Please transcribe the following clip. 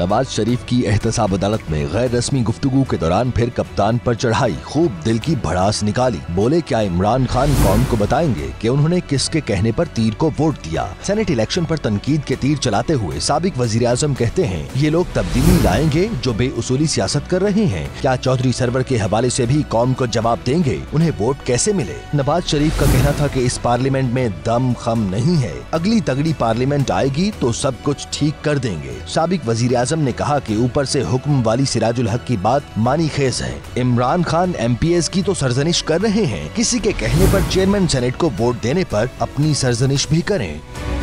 नवाज शरीफ की एहतसाब अदालत में गैर रस्मी गुफ्तगू के दौरान फिर कप्तान पर चढ़ाई, खूब दिल की भड़ास निकाली। बोले क्या इमरान खान कौम को बताएंगे कि उन्होंने किसके कहने पर तीर को वोट दिया। सेनेट इलेक्शन पर तनकीद के तीर चलाते हुए साबिक वजीर आजम कहते हैं ये लोग तब्दीली लाएंगे जो बेउसूली सियासत कर रहे हैं। क्या चौधरी सरवर के हवाले से भी कौम को जवाब देंगे, उन्हें वोट कैसे मिले। नवाज शरीफ का कहना था कि इस पार्लियामेंट में दम खम नहीं है, अगली तगड़ी पार्लियामेंट आएगी तो सब कुछ ठीक कर देंगे। साबिक वजीर आजम ने कहा कि ऊपर से हुक्म वाली सिराजुल हक की बात मानी खेज है। इमरान खान MPs की तो सरजनिश कर रहे हैं, किसी के कहने पर चेयरमैन सेनेट को वोट देने पर अपनी सरजनिश भी करें।